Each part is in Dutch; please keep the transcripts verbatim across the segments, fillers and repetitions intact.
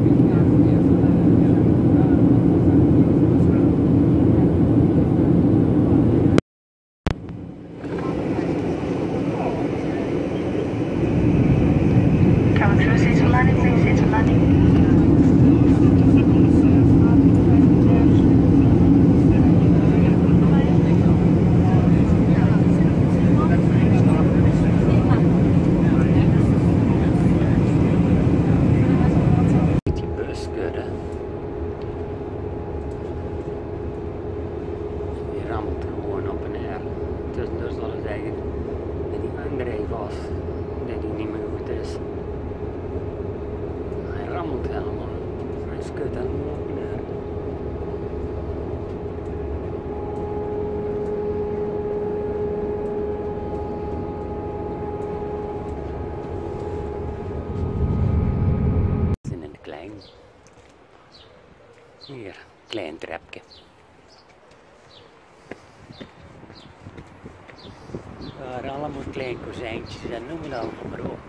Hier, klein trapje. Daar allemaal klein kozijntjes en noem het allemaal maar op.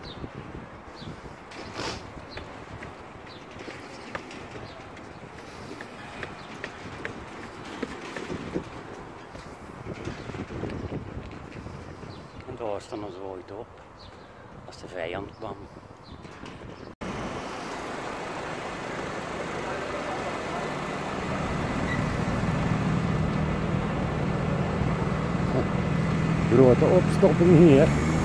En daar stonden ze ooit op, als de vijand kwam. Grote opstopping hier.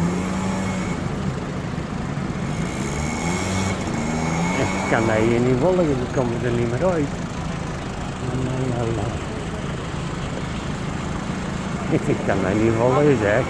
Ik kan dat hier niet volgen, dan komen we er niet meer uit. Ik kan dat niet volgen, zeg.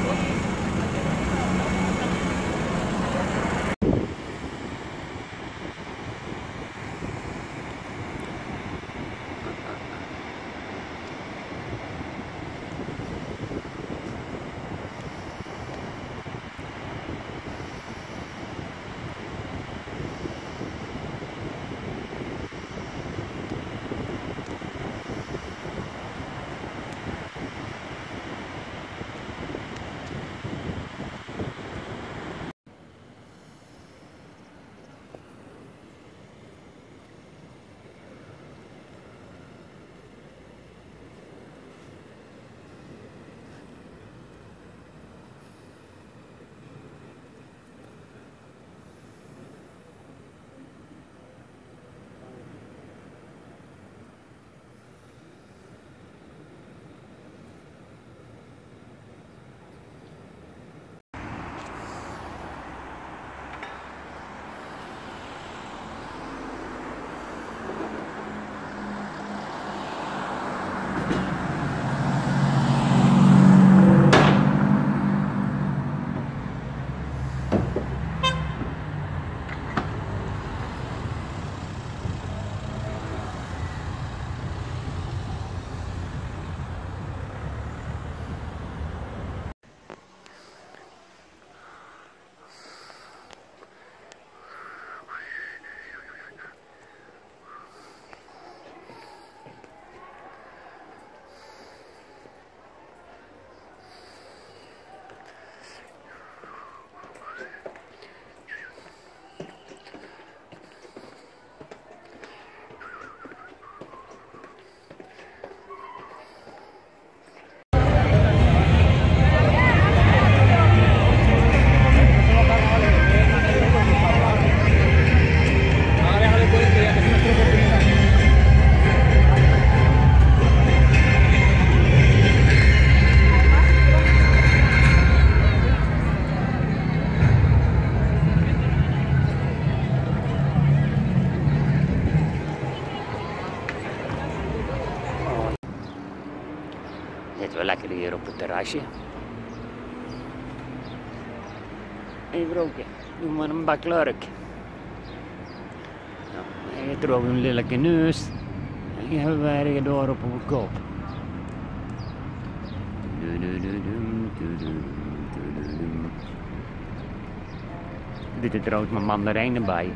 Zitten we lekker hier op het terrasje. Even roken, doe maar een bak lurk. Nou, je trok een lelijke neus en die hebben wij door op een kop. Dit is trouwens mijn mandarijnen bij.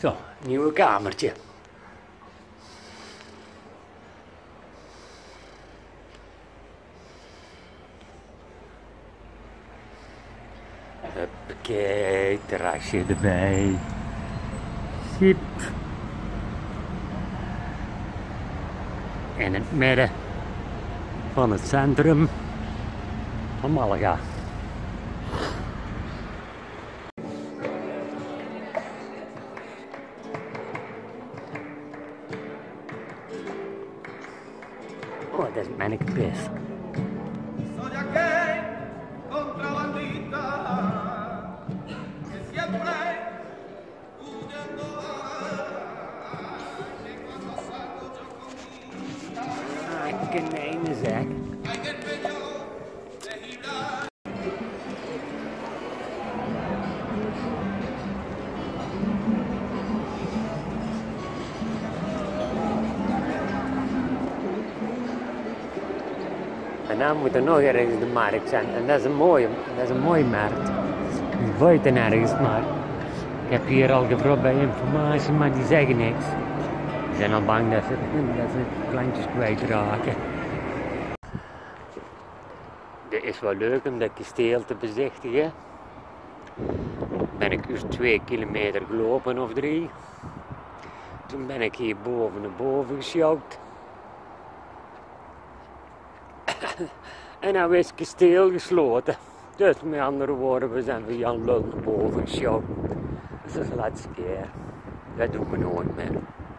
Zo, nieuwe kamertje. Huppakee, terrasje erbij. Siep. In het midden van het centrum van Malaga. Oh, dat is mijn pis. Ik ken de zeg. En dan moet er nog ergens de markt zijn. En dat is een mooie, dat is een mooie markt. Die is buiten ergens, maar ik heb hier al gevraagd bij informatie, maar die zeggen niks. Die zijn al bang dat ze, dat ze plantjes kwijtraken. Het is wel leuk om dat kasteel te bezichtigen. Ben ik dus twee kilometer gelopen of drie. Toen ben ik hier boven naar boven gesjouwd. En nou is het kasteel gesloten. Dus met andere woorden, we zijn van Jan Lul naar boven gesjouwd. Dat is de laatste keer. Dat doen we nooit meer.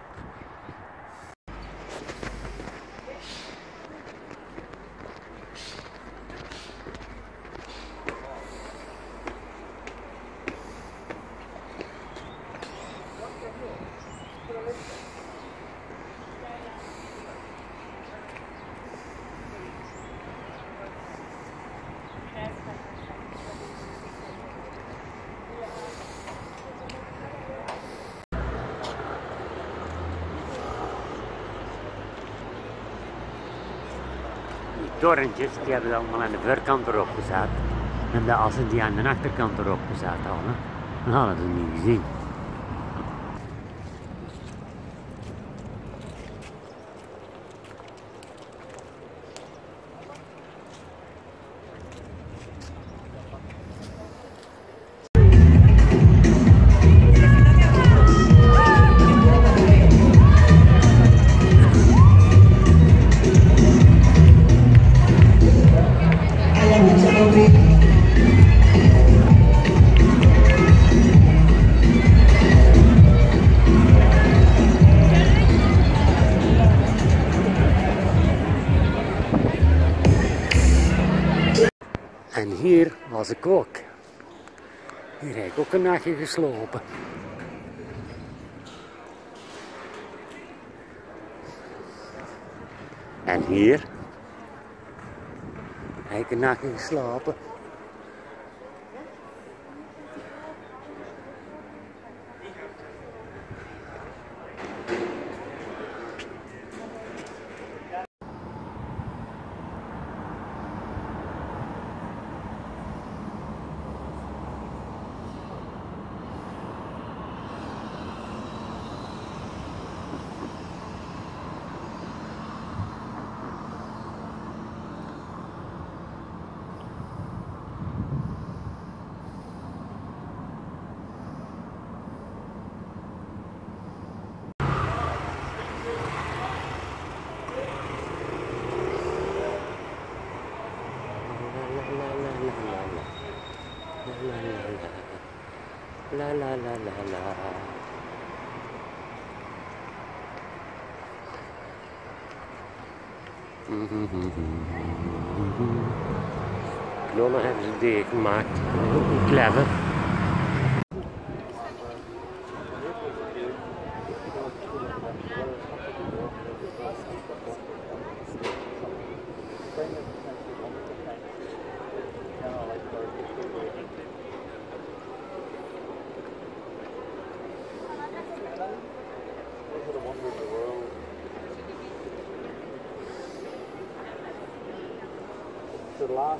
Torrentjes, die hebben ze allemaal aan de voorkant erop gezet. En als ze die aan de achterkant erop gezet hadden, dan hadden ze het niet gezien. En hier was ik ook. Hier heb ik ook een nachtje geslopen. En hier heb ik een nachtje geslapen. La la la la la. Knollen hebben ze deeg gemaakt. Clever. The last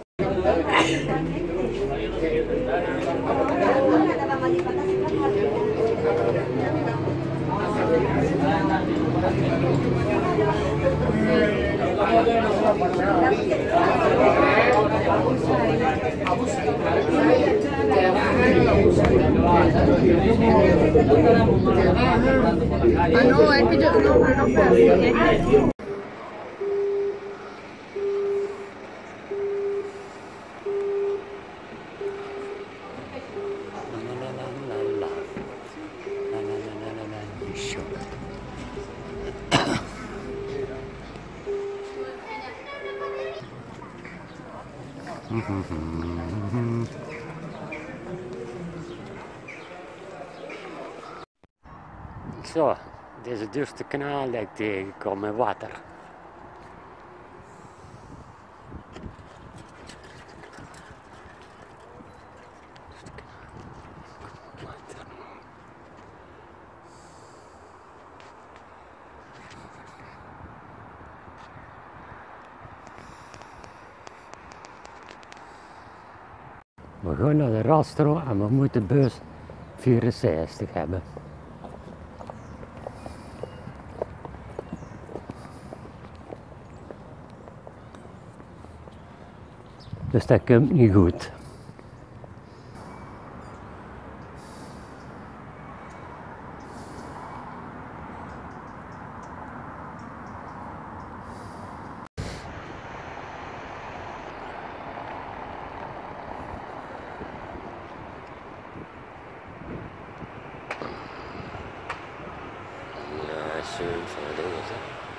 Ano, ay video no, ano pa? Zo, dit is het duurste kanaal dat ik tegenkom met water. We gaan naar de Rastro en we moeten bus vierenzestig hebben. Dus dat komt niet goed. Ja, schön van de dingen.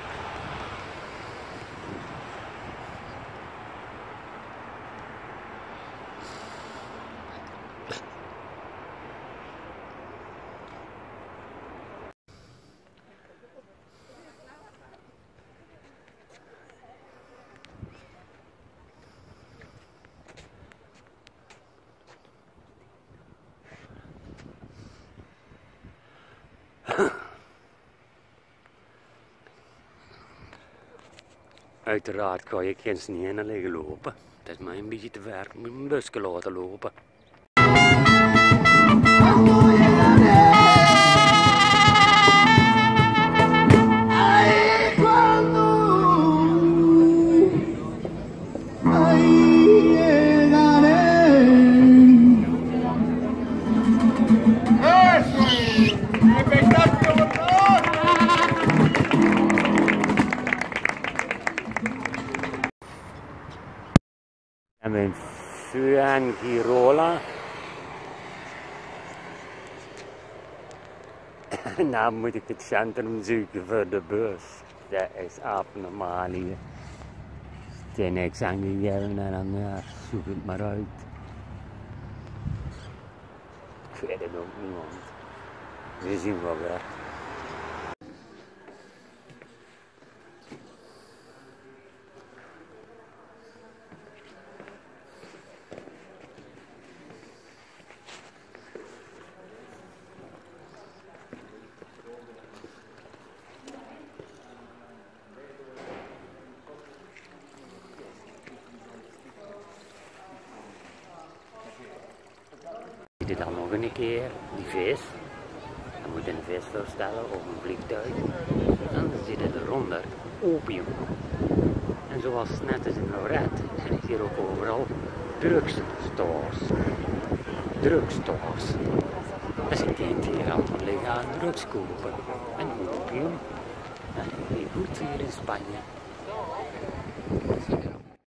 Uiteraard kan je geen sneeuw liggen lopen. Dat is maar een beetje te ver. Ik moet mijn busje laten lopen. En mijn Fuan Girola. En dan moet ik het centrum zoeken voor de bus. Dat is abnormaal hier. Het is niks aangegeven en dan ja, zoek het maar uit. Ik weet het ook niet, want we zien wel weer. Dit dan nog een keer, die vis. Je moet een vis voorstellen of een vliegtuig. En dan zit het eronder opium. En zoals net als in Lorette, heb ik hier ook overal drugstores. Drugstores. Dus je kunt hier allemaal legaal drugs kopen. En opium. Dat is niet goed hier in Spanje.